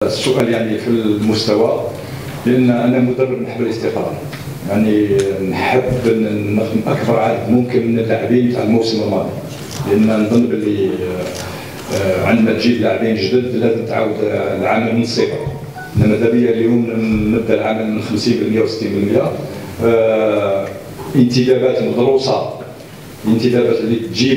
السؤال يعني في المستوى، لان انا مدرب نحب الاستقرار، يعني نحب نخدم اكبر عدد ممكن من اللاعبين تاع الموسم الماضي، لان نظن باللي عندما تجيب لاعبين جدد لازم تعاود العمل من الصفر. ماذا بيا اليوم نبدا العمل من 50% و 60%. انتدابات مدروسه، انتدابات اللي تجيب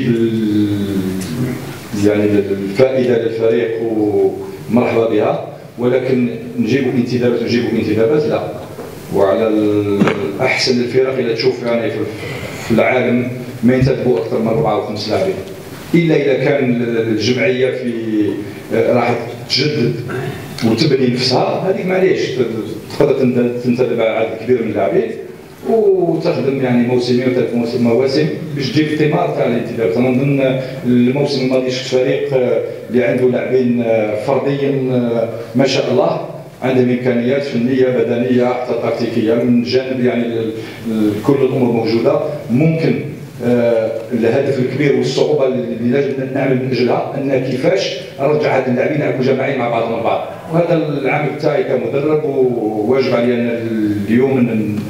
يعني الفائده للفريق ومرحبا بها، ولكن نجيبوا انتدابات لا. وعلى احسن الفرق اللي تشوف يعني في العالم ما ينتدبوا اكثر من 4 أو 5 لاعبين، الا اذا كان الجمعيه في راح تجدد وتبني نفسها، هذيك معليش تقدر تنتدب عدد كبير من اللاعبين وتخدم يعني موسمين وثلاث مواسم باش تجيب الثمار تاع الانتداب. انا نظن الموسم الماضي شفت فريق اللي عنده لاعبين فرديا ما شاء الله، عندهم امكانيات فنيه بدنيه حتى تكتيكيه، من جانب يعني كل الامور موجوده. ممكن الهدف الكبير والصعوبه اللي لازم نعمل من اجلها ان كيفاش نرجع هاد اللاعبين يلعبوا جماعيين مع بعضهم البعض، وهذا العمل تاعي كمدرب، وواجب علي انا اليوم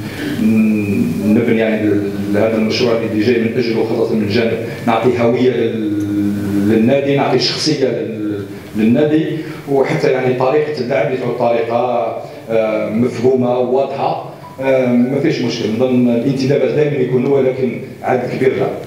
نبني يعني هذا المشروع اللي جاي من اجله، خاصه من جانب نعطي هويه للنادي، نعطي شخصيه للنادي، وحتى يعني طريقه اللعب اللي تعود طريقه مفهومه واضحه. ما فيش مشكل، نظن الانتدابات دائما يكونوا، ولكن عدد كبير لا.